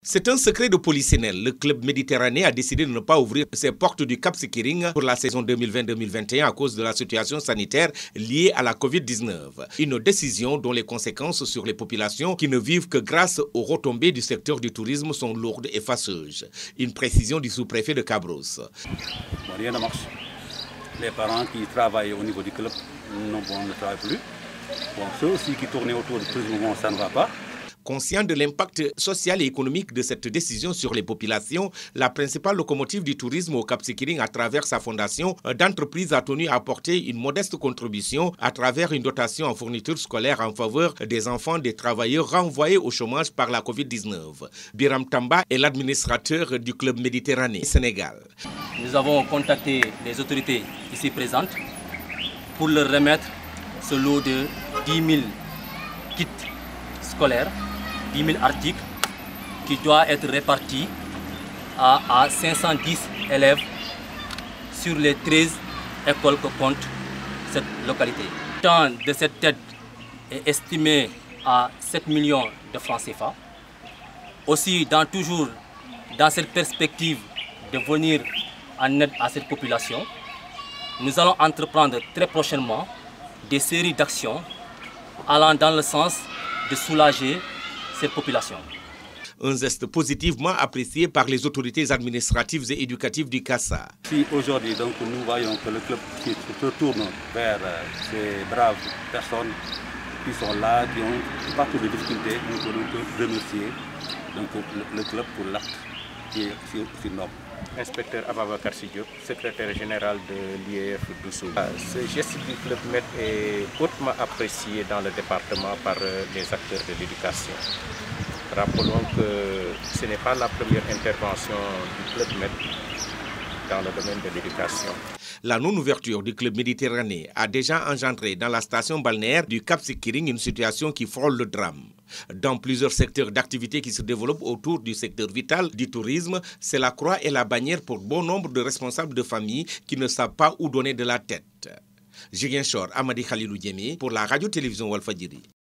C'est un secret de polichinelle. Le club méditerranéen a décidé de ne pas ouvrir ses portes du Cap Skirring pour la saison 2020-2021 à cause de la situation sanitaire liée à la Covid-19. Une décision dont les conséquences sur les populations qui ne vivent que grâce aux retombées du secteur du tourisme sont lourdes et fâcheuses. Une précision du sous-préfet de Cabros. Rien ne marche. Les parents qui travaillent au niveau du club ne travaillent plus. Ceux aussi qui tournent autour du tourisme, ça ne va pas. Conscient de l'impact social et économique de cette décision sur les populations, la principale locomotive du tourisme au Cap Skirring, à travers sa fondation d'entreprise, a tenu à apporter une modeste contribution à travers une dotation en fourniture scolaire en faveur des enfants des travailleurs renvoyés au chômage par la Covid-19. Biram Tamba est l'administrateur du club méditerranéen Sénégal. Nous avons contacté les autorités ici présentes pour leur remettre ce lot de 10 000 kits scolaires, 10 000 articles qui doivent être répartis à 510 élèves sur les 13 écoles que compte cette localité. Le temps de cette aide est estimé à 7 millions de francs CFA. Aussi, toujours dans cette perspective de venir en aide à cette population, nous allons entreprendre très prochainement des séries d'actions allant dans le sens de soulager cette population. Un geste positivement apprécié par les autorités administratives et éducatives du CASA. Si aujourd'hui nous voyons que le club se tourne vers ces braves personnes qui sont là, qui ont pas de difficultés, nous pouvons remercier le club pour l'acte qui est si noble. Inspecteur Ababacar Sidiop, secrétaire général de l'IEF Doussou. Ce geste du Club Med est hautement apprécié dans le département par les acteurs de l'éducation. Rappelons que ce n'est pas la première intervention du Club Med dans le domaine de l'éducation. La non-ouverture du club méditerranéen a déjà engendré dans la station balnéaire du Cap Skirring une situation qui frôle le drame. Dans plusieurs secteurs d'activité qui se développent autour du secteur vital du tourisme, c'est la croix et la bannière pour bon nombre de responsables de famille qui ne savent pas où donner de la tête. Ziguinchor, Amadi Khalilou Diémé pour la radio-télévision Walfadjri.